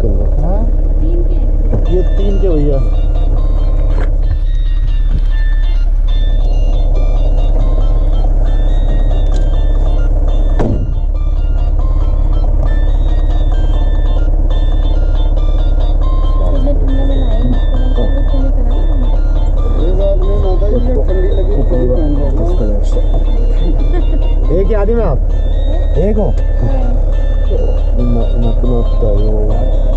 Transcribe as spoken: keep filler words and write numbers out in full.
के अंदर। हाँ तीन के ये तीन के भैया। एक ही आदमी में आप एक हो?